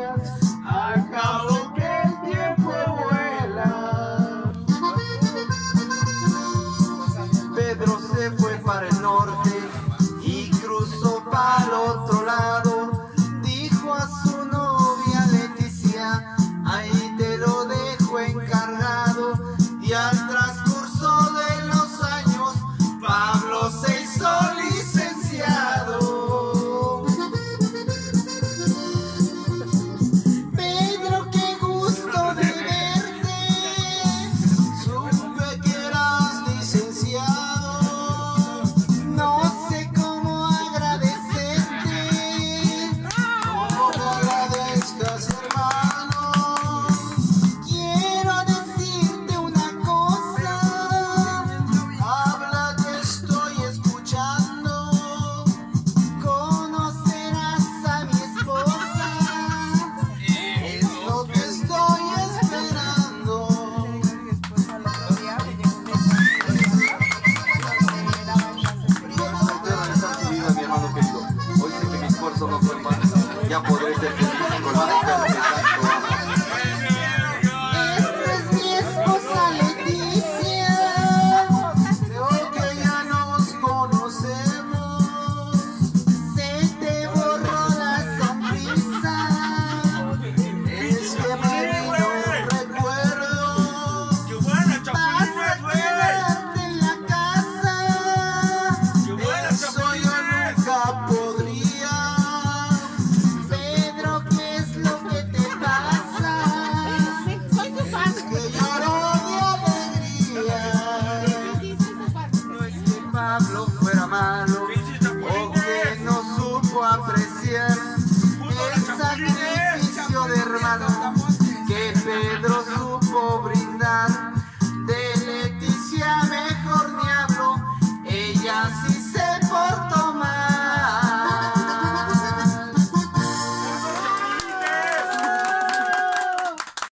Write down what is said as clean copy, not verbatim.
al cabo que el tiempo vuela. Pedro se fue para el norte y cruzó para el otro lado. Dijo a su novia Leticia: ahí te lo dejo encargado. Y al transcurso de los años, Pablo se hizo licenciado. Pedro, qué gusto de verte. Supe que eras licenciado. No sé cómo agradecerte. No me agradezcas, hermano. Quiero decirte una cosa. Habla, te estoy escuchando. Conocerás a mi esposa. Es lo que estoy esperando. Mi hermano querido, hoy sé que mi esfuerzo no fue en vano. Ya podré ser feliz con la mujer que tanto amo. Esta es mi esposa Leticia. Creo que ya nos conocemos. Se te borró la sonrisa. Es que me vino un recuerdo. Vas a quedarte en la casa. Eso yo nunca podría. Pedro, ¿qué es lo que te pasa? Es que lloro de alegría. No es que Pablo fuera malo o que no supo apreciar el sacrificio